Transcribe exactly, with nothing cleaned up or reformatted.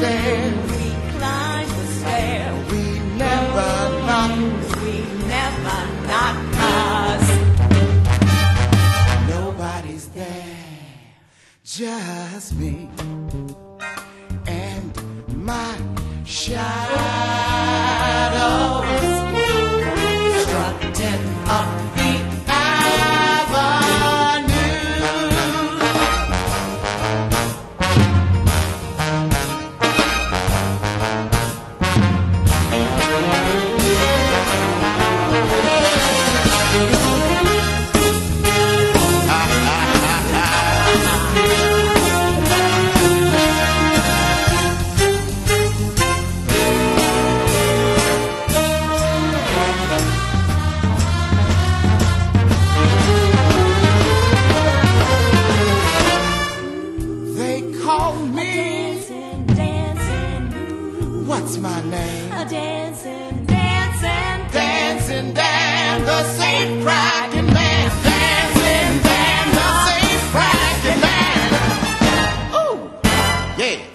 stairs. We climbed the stairs. We never knocked. We never knocked 'cause nobody's there. Just me and my shadows strutting up the what's my name? a dancing, dancing, dancing Dan, the safe cracking man. Dancing Dan, the safe cracking man. Ooh, yeah.